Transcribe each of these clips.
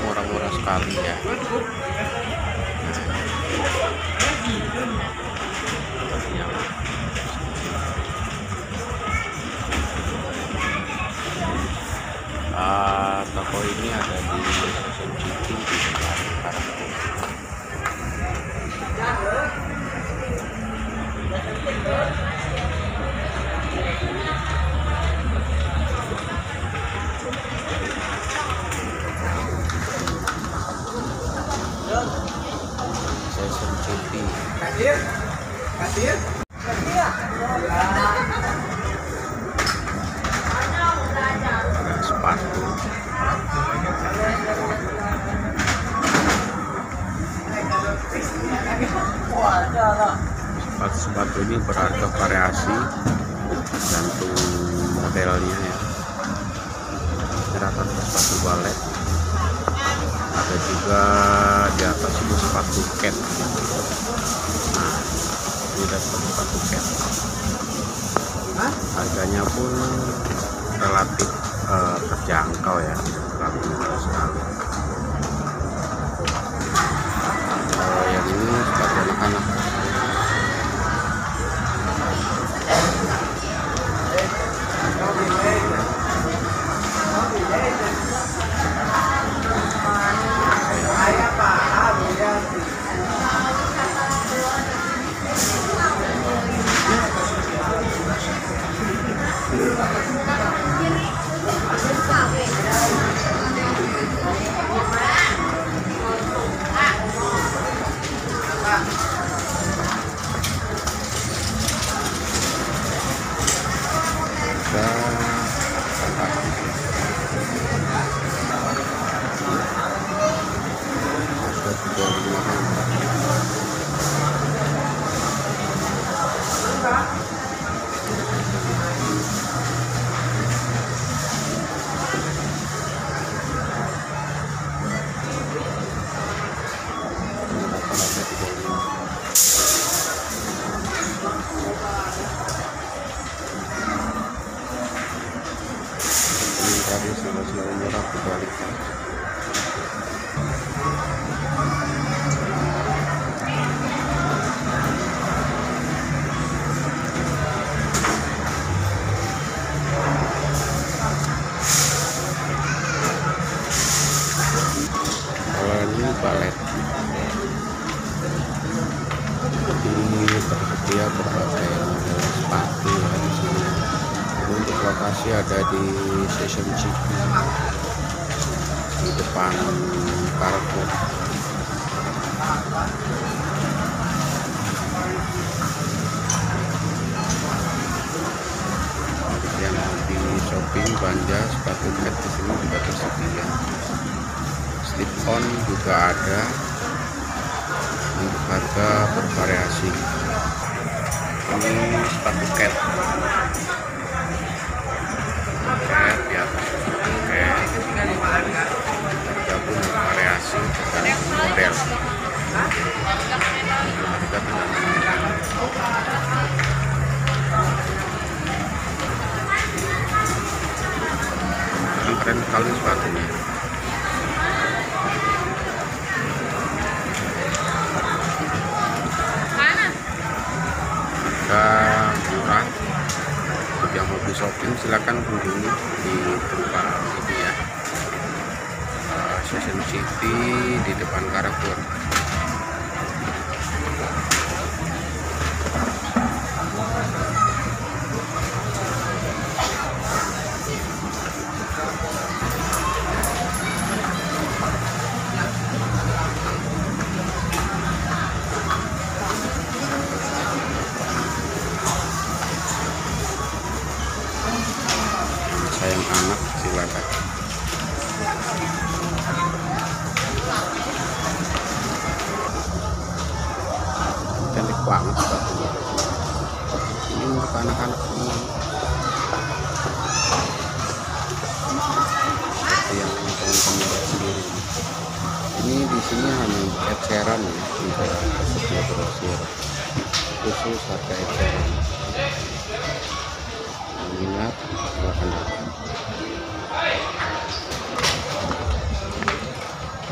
murah-murah sekali ya. Toko ini ada di Station City di depan Carrefour. Station City. Sepatu. Sepatu ini berharga variasi tergantung modelnya ya. Rata-rata sepatu balet, ada juga di atas itu sepatu cat. Nah, ini ada sepatu cat. Harganya pun relatif terjangkau ya, terlalu murah sekali. Kalau yang ini sepatu anak-anak. Tadi selalu murah kebalikan. Kalau ini balet, ini tersedia berbagai model sepatu ya di sini. Untuk lokasi ada di Station City di depan Carrefour. Yang di shopping belanja sepatu cat di sini juga tersedia. Slip on juga ada, untuk harga bervariasi. Ini sepatu cat. Di atas harga pun variasi tergantung model. Harga keren sekali sepatunya. Harga murah. Yang mau di shopping silakan kunjungi di tempat ini ya, Station City di depan Carrefour. Sayang anak silakan. Cantik banget sepatunya. Ini untuk anak-anak semua. Yang teman-teman lihat sendiri. Ini di sini hanya eceran ya, tidak tersedia brosur khusus harga eceran. Minat silahkan datang.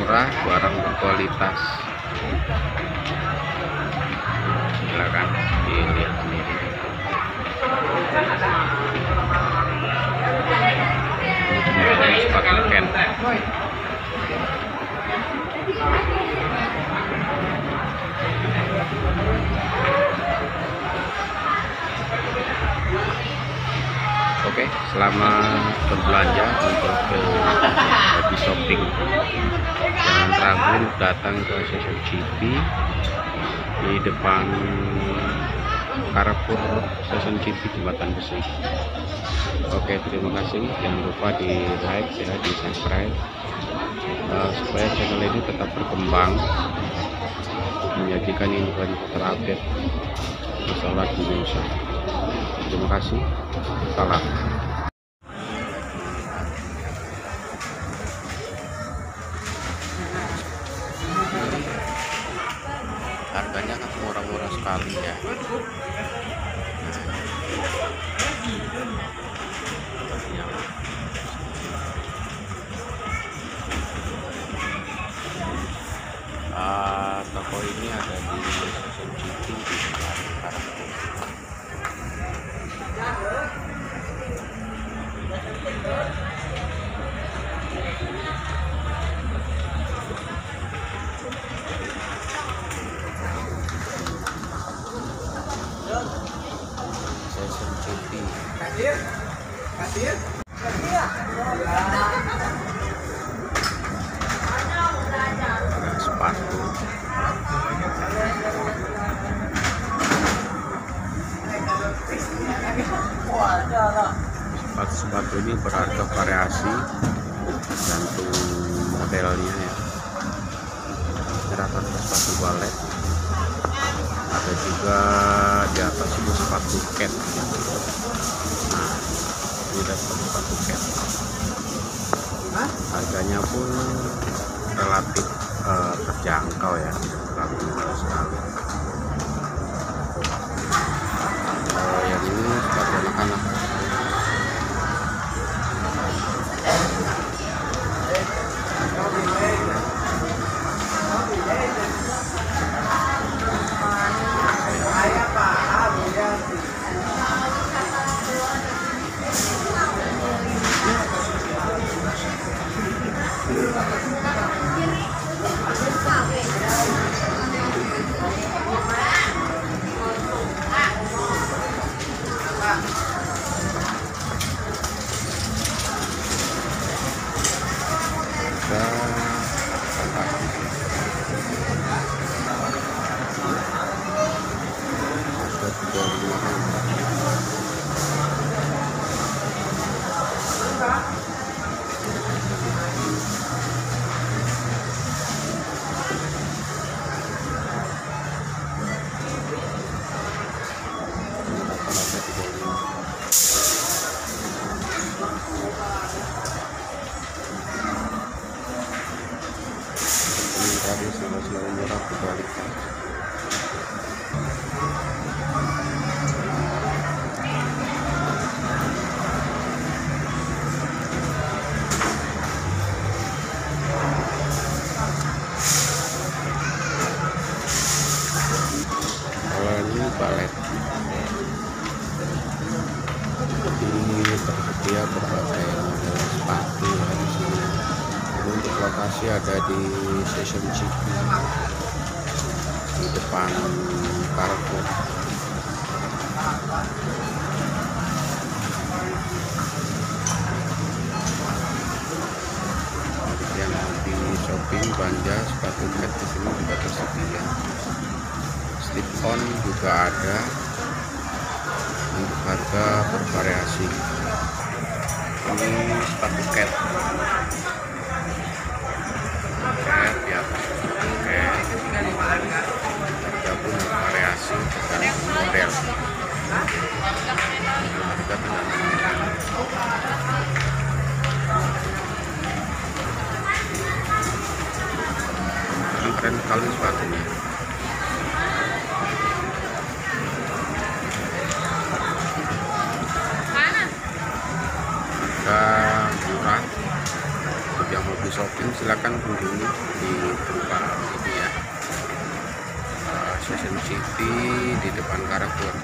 murah, barang berkualitas. Silakan dilihat sendiri. Ini sepatu Ken. Oke, selamat berbelanja untuk di shopping. Jangan ragu datang ke Session GP di depan Carrefour Session GP Jembatan Besi. Oke, terima kasih. Jangan lupa di like ya, di subscribe supaya channel ini tetap berkembang, menyajikan info-info terupdate masalah Indonesia. Terima kasih. Salam. Harganya kan murah-murah sekali ya. Toko ini ada di Session GP di Carrefour. Session GP. Ada sepatu. Sepatu ini berharga variasi, tergantung modelnya ya. Rata-rata sepatu balet, ada juga di atas ini sepatu cat. Nah, ini ada sepatu cat. Harganya pun relatif terjangkau ya, terlalu murah sekali. Yang ini sepatu anak-anak. Tadi selalu murah berkualitas. Kalau ini balet, ini tersedia berbagai model sepatu ya di sini. Untuk lokasi ada di Session GP di depan Carrefour. Yang di shopping belanja sepatu cat di sini juga tersedia. Slip on juga ada, untuk harga bervariasi. Ini sepatu cat. Harga pun variasi tergantung model. Harga tergantung model. Keren sekali sepatunya. Harga murah. silakan kunjungi di tempat ini ya, Session City di depan Carrefour.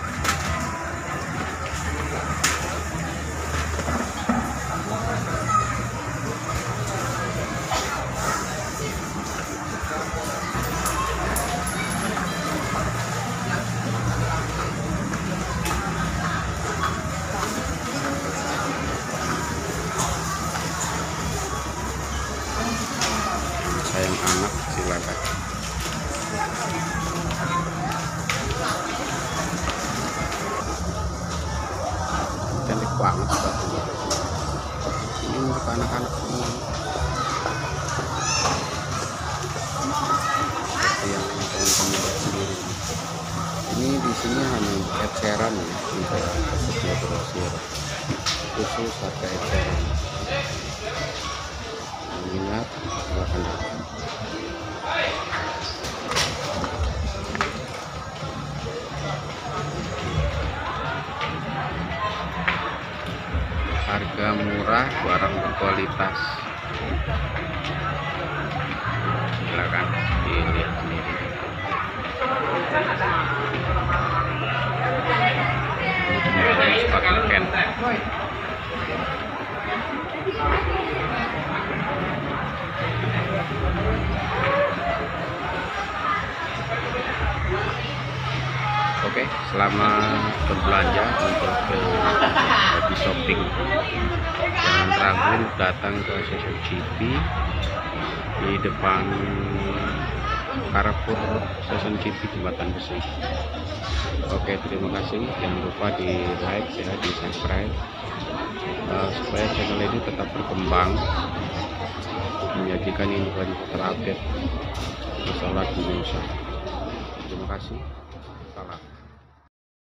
Sayang anak silakan. Cantik banget sepatunya. Ini untuk anak-anak semua. Yang kami buat sendiri. Ini di sini hanya eceran ya, tidak tersedia grosir. Khusus harga eceran. Minat silahkan datang. Harga murah, barang berkualitas. Silakan dilihat sendiri. Ini sepatu Ken. Oke, selamat berbelanja untuk hobi shopping. Jangan ragu datang ke Session City di depan Carrefour Session City Jembatan Besi. Oke, terima kasih. Jangan lupa di like ya, di subscribe supaya channel ini tetap berkembang, menyajikan info terupdate masalah Indonesia. Terima kasih.